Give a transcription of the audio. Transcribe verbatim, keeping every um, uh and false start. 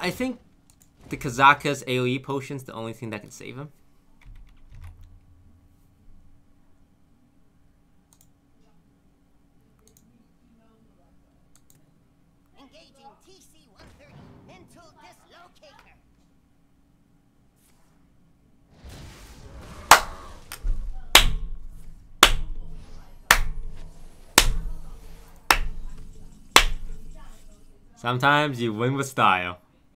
I think the Kazakus AoE potion's the only thing that can save him. Engaging T C one thirty mental dislocator. Sometimes you win with style.